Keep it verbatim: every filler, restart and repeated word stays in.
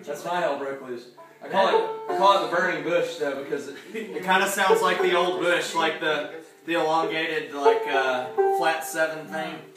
That's my hell broke loose. I call it I call it the burning bush though because it, It kind of sounds like the old bush, like the the elongated like uh, flat seven thing.